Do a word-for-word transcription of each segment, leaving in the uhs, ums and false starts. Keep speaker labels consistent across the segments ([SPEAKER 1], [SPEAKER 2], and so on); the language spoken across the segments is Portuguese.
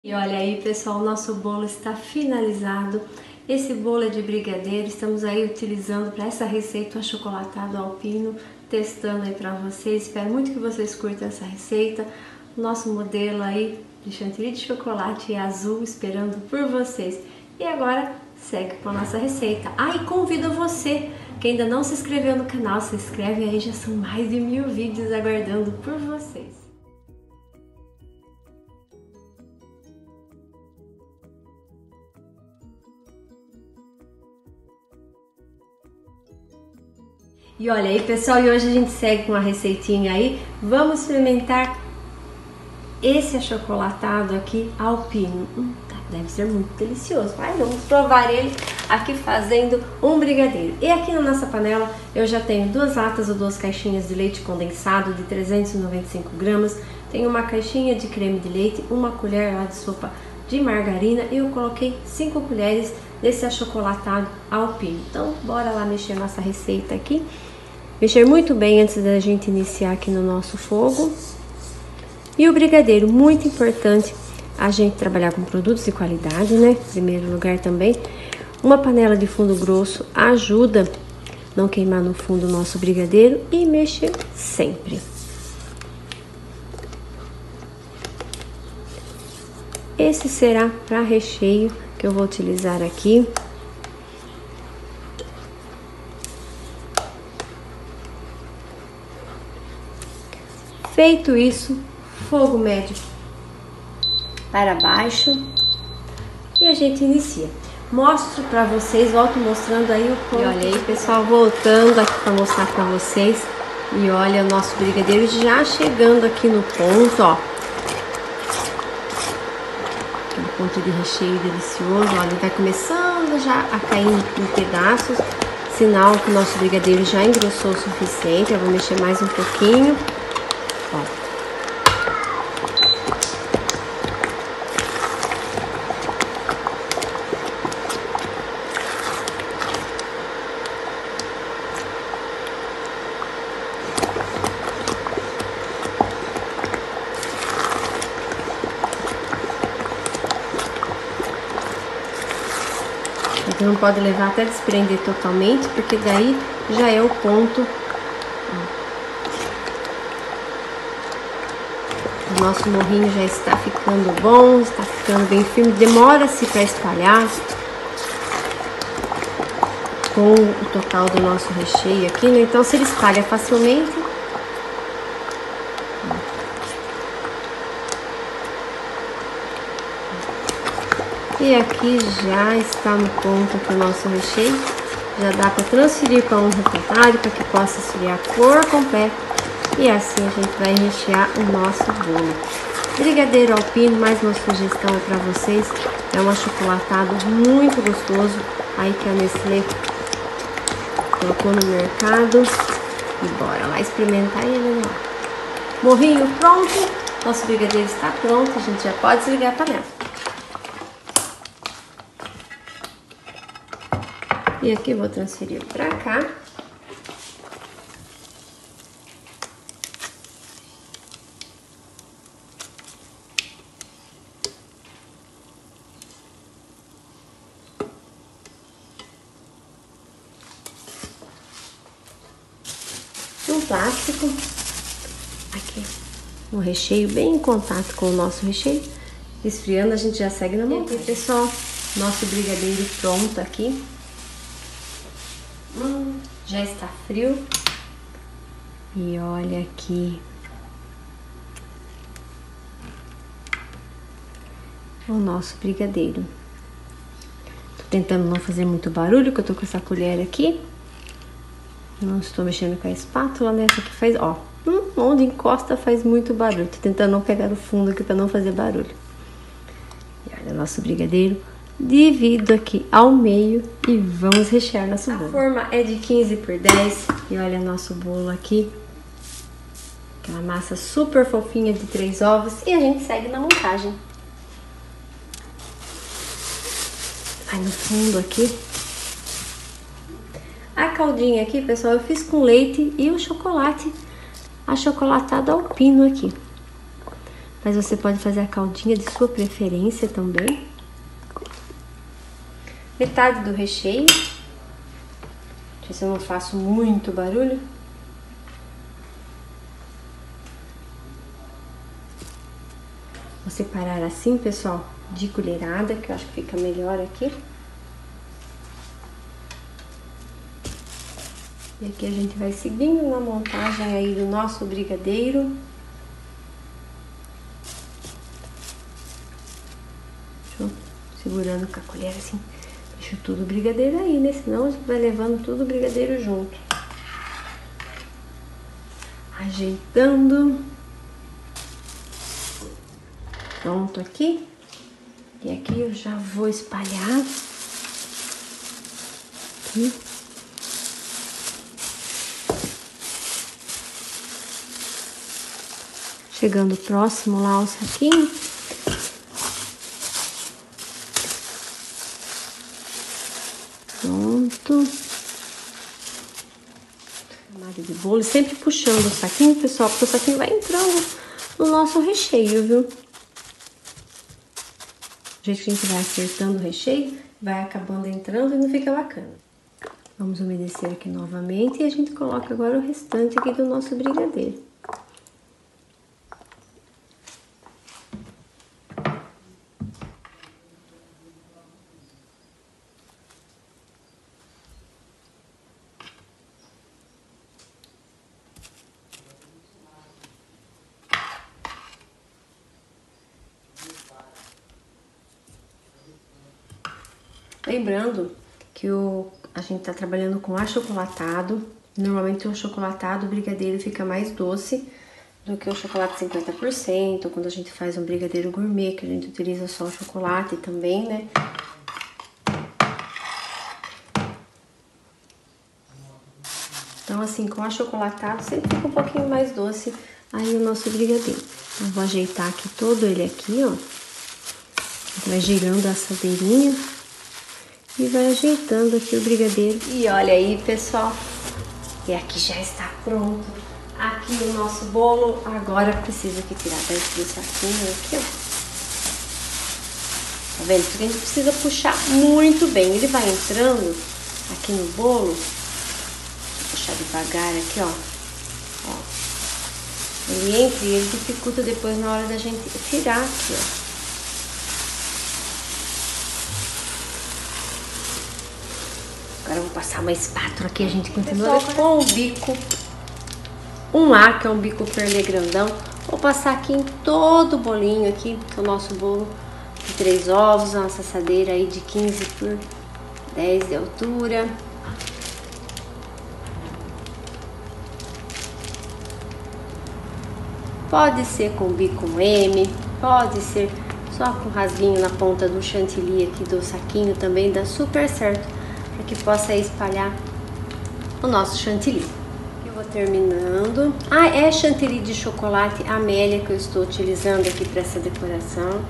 [SPEAKER 1] E olha aí, pessoal, o nosso bolo está finalizado. Esse bolo é de brigadeiro, estamos aí utilizando para essa receita o achocolatado alpino, testando aí para vocês. Espero muito que vocês curtam essa receita. O nosso modelo aí de chantilly de chocolate azul esperando por vocês. E agora segue com a nossa receita. Ah, e convido você que ainda não se inscreveu no canal, se inscreve aí, já são mais de mil vídeos aguardando por vocês. E olha aí, pessoal, e hoje a gente segue com a receitinha aí. Vamos experimentar esse achocolatado aqui alpino. Hum, deve ser muito delicioso. Vai, vamos provar ele aqui fazendo um brigadeiro. E aqui na nossa panela eu já tenho duas latas ou duas caixinhas de leite condensado de trezentos e noventa e cinco gramas. Tenho uma caixinha de creme de leite, uma colher lá de sopa de margarina e eu coloquei cinco colheres desse achocolatado alpino. Então, bora lá mexer nossa receita aqui. Mexer muito bem antes da gente iniciar aqui no nosso fogo. E o brigadeiro, muito importante a gente trabalhar com produtos de qualidade, né? Em primeiro lugar também. Uma panela de fundo grosso ajuda a não queimar no fundo o nosso brigadeiro e mexer sempre. Esse será para recheio que eu vou utilizar aqui. Feito isso, fogo médio para baixo e a gente inicia. Mostro para vocês, volto mostrando aí o ponto. E olha aí, pessoal, voltando aqui para mostrar para vocês. E olha o nosso brigadeiro já chegando aqui no ponto, ó. Aquele ponto de recheio delicioso, olha, ele vai começando já a cair em pedaços. Sinal que o nosso brigadeiro já engrossou o suficiente. Eu vou mexer mais um pouquinho. Ó. Então não pode levar até desprender totalmente, porque daí já é o ponto. O nosso morrinho já está ficando bom, está ficando bem firme. Demora-se para espalhar com o total do nosso recheio aqui, né? Então se ele espalha facilmente, e aqui já está no ponto aqui o nosso recheio. Já dá para transferir para um retalho para que possa esfriar por completo. E assim a gente vai rechear o nosso bolo. Brigadeiro alpino, mais uma sugestão para vocês. É um achocolatado muito gostoso. Aí que a Nestlé colocou no mercado. E bora lá experimentar ele, ó. Morrinho pronto. Nosso brigadeiro está pronto. A gente já pode desligar a panela. E aqui eu vou transferir para cá. Um plástico. Aqui. Um recheio bem em contato com o nosso recheio. Esfriando, a gente já segue na mão. E aqui, pessoal, nosso brigadeiro pronto aqui. Hum, já está frio. E olha aqui o nosso brigadeiro. Tô tentando não fazer muito barulho, que eu tô com essa colher aqui. Não estou mexendo com a espátula, né? Essa aqui faz, ó, hum, onde encosta faz muito barulho. Tô tentando não pegar o fundo aqui para não fazer barulho. E olha, nosso brigadeiro. Divido aqui ao meio e vamos rechear nosso bolo. A forma é de quinze por dez e olha nosso bolo aqui. Aquela massa super fofinha de três ovos e a gente segue na montagem. Vai no fundo aqui. A caldinha aqui, pessoal, eu fiz com leite e o chocolate achocolatado alpino aqui. mas você pode fazer a caldinha de sua preferência também. Metade do recheio. Deixa eu ver se eu não faço muito barulho. Vou separar assim, pessoal, de colherada, que eu acho que fica melhor aqui. E aqui a gente vai seguindo na montagem aí do nosso brigadeiro. Deixa eu, segurando com a colher assim, deixa tudo brigadeiro aí, né? Senão a gente vai levando tudo brigadeiro junto. Ajeitando. Pronto aqui. E aqui eu já vou espalhar. Aqui. Chegando próximo lá ao saquinho. Pronto. Camada de bolo. Sempre puxando o saquinho, pessoal, porque o saquinho vai entrando no nosso recheio, viu? Do jeito que a gente vai acertando o recheio, vai acabando entrando e não fica bacana. Vamos umedecer aqui novamente e a gente coloca agora o restante aqui do nosso brigadeiro. Lembrando que o, a gente tá trabalhando com achocolatado. Normalmente o achocolatado, o brigadeiro fica mais doce do que o chocolate cinquenta por cento. Quando a gente faz um brigadeiro gourmet, que a gente utiliza só o chocolate também, né? Então assim, com achocolatado sempre fica um pouquinho mais doce aí o nosso brigadeiro. Eu vou ajeitar aqui todo ele aqui, ó. Vai girando a assadeirinha. E vai ajeitando aqui o brigadeiro. E olha aí, pessoal. E aqui já está pronto. Aqui o nosso bolo. Agora precisa que tirar dentro do saquinho aqui, ó. Tá vendo? Porque a gente precisa puxar muito bem. Ele vai entrando aqui no bolo. Vou puxar devagar aqui, ó. Ó. Ele entra e ele dificulta depois na hora da gente tirar aqui, ó. Agora eu vou passar uma espátula aqui, a gente continua com o bico um A, que é um bico perlê grandão. Vou passar aqui em todo o bolinho aqui, que é o nosso bolo de três ovos, uma assadeira aí de quinze por dez de altura. Pode ser com bico M, pode ser só com rasguinho na ponta do chantilly aqui do saquinho, também dá super certo. Para que possa espalhar o nosso chantilly. Eu vou terminando. Ah, é chantilly de chocolate Amélia que eu estou utilizando aqui para essa decoração.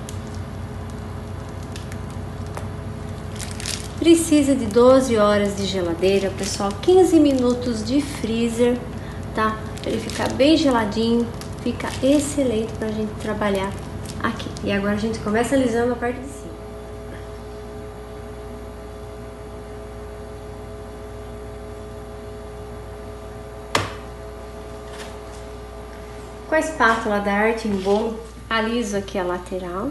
[SPEAKER 1] Precisa de doze horas de geladeira, pessoal, quinze minutos de freezer, tá? Para ele ficar bem geladinho, fica excelente para a gente trabalhar aqui. E agora a gente começa alisando a parte de cima. Com a espátula da Arte em Bolo, aliso aqui a lateral.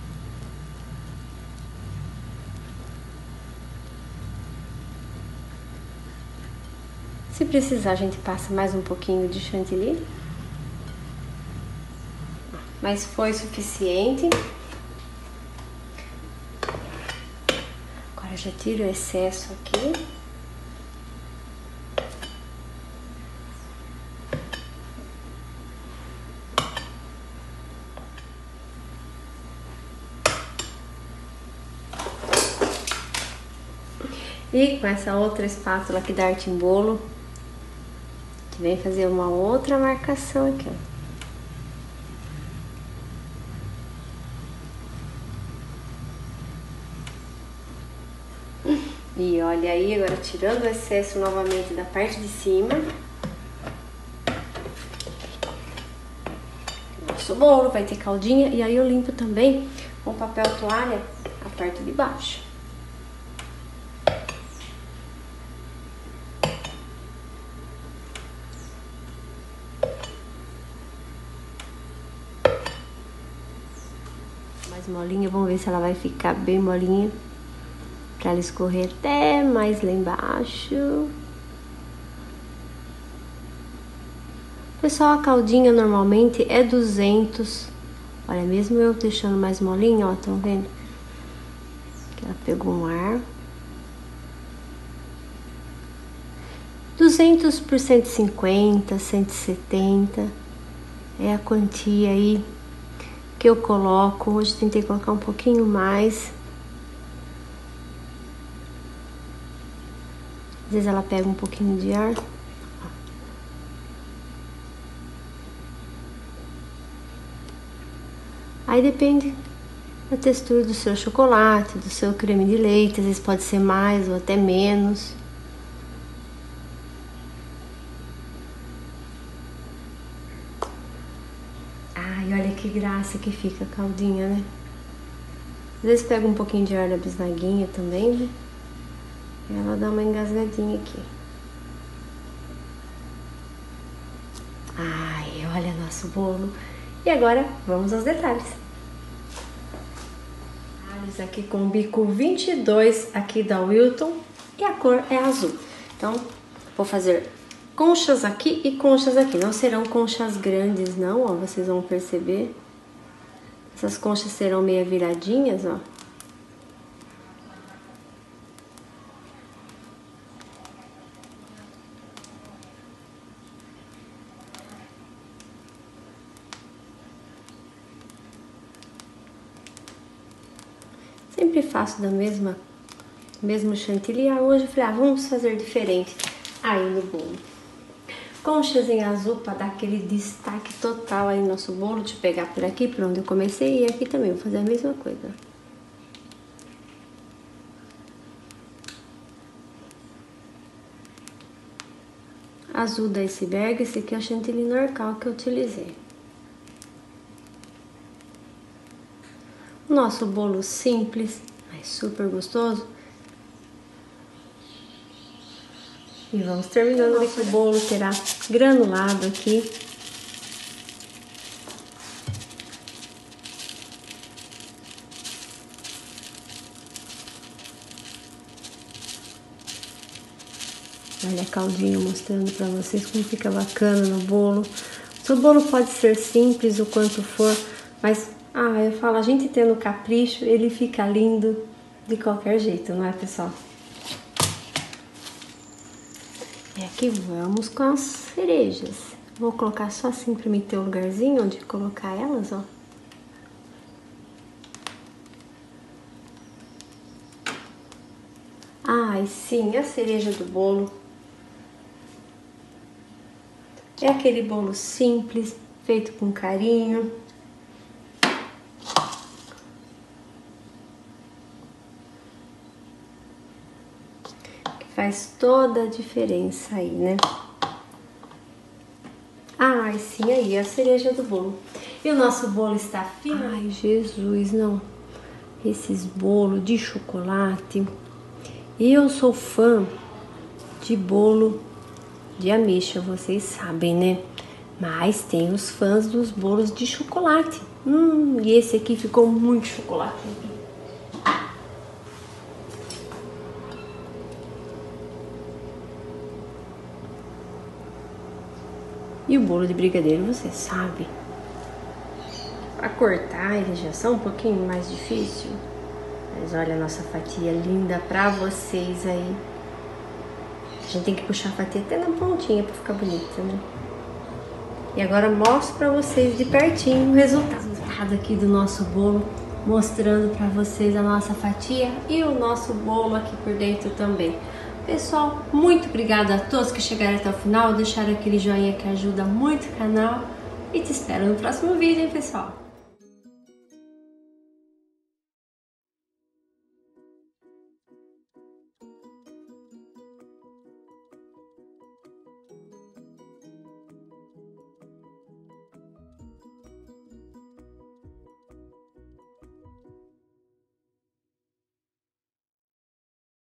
[SPEAKER 1] Se precisar, a gente passa mais um pouquinho de chantilly. Mas foi suficiente. Agora já tiro o excesso aqui. E com essa outra espátula aqui da Arte em Bolo, que vem fazer uma outra marcação aqui, ó. E olha aí, agora tirando o excesso novamente da parte de cima. Nosso bolo, vai ter caldinha. E aí eu limpo também com papel toalha a parte de baixo. Mais molinha, vamos ver se ela vai ficar bem molinha. Pra ela escorrer até mais lá embaixo. Pessoal, a caldinha normalmente é duzentos. Olha, mesmo eu deixando mais molinha, ó, estão vendo? Que ela pegou um ar. duzentos por cento e cinquenta, cento e setenta. É a quantia aí que eu coloco. Hoje tentei colocar um pouquinho mais. Às vezes ela pega um pouquinho de ar. Aí depende da textura do seu chocolate, do seu creme de leite. Às vezes pode ser mais ou até menos. Ai, olha que graça que fica a caldinha, né? Às vezes pega um pouquinho de ar da bisnaguinha também, né? E ela dá uma engasgadinha aqui. Ai, olha nosso bolo. E agora, vamos aos detalhes. Detalhes aqui com o bico vinte e dois aqui da Wilton. E a cor é azul. Então, vou fazer conchas aqui e conchas aqui. Não serão conchas grandes, não, ó. Vocês vão perceber. Essas conchas serão meio viradinhas, ó. Sempre faço da mesma, mesmo chantilly. Hoje eu falei, ah, vamos fazer diferente aí no bolo. Conchas em azul para dar aquele destaque total aí no nosso bolo. Deixa eu pegar por aqui, por onde eu comecei, e aqui também vou fazer a mesma coisa. Azul da iceberg, esse aqui é o chantilly norcal que eu utilizei. Nosso bolo simples, mas super gostoso. E vamos terminando aqui. O bolo terá granulado aqui. Olha a caldinha mostrando pra vocês como fica bacana no bolo. O seu bolo pode ser simples o quanto for, mas... Ah, eu falo, a gente tendo capricho, ele fica lindo de qualquer jeito, não é, pessoal? E aqui vamos com as cerejas. Vou colocar só assim pra mim ter um lugarzinho onde colocar elas, ó. Ai, sim, a cereja do bolo. É aquele bolo simples, feito com carinho. Faz toda a diferença aí, né? Ai, sim, aí a cereja do bolo. E o nosso bolo está fino. Ai, Jesus, não. Esses bolos de chocolate. Eu sou fã de bolo de ameixa, vocês sabem, né? Mas tem os fãs dos bolos de chocolate. Hum, e esse aqui ficou muito chocolate. E o bolo de brigadeiro, você sabe, para cortar ele já são um pouquinho mais difícil. Mas olha a nossa fatia linda pra vocês aí. A gente tem que puxar a fatia até na pontinha pra ficar bonita, né? E agora mostro pra vocês de pertinho o resultado aqui do nosso bolo, mostrando pra vocês a nossa fatia e o nosso bolo aqui por dentro também. Pessoal, muito obrigada a todos que chegaram até o final, deixaram aquele joinha que ajuda muito o canal. E te espero no próximo vídeo, hein, pessoal?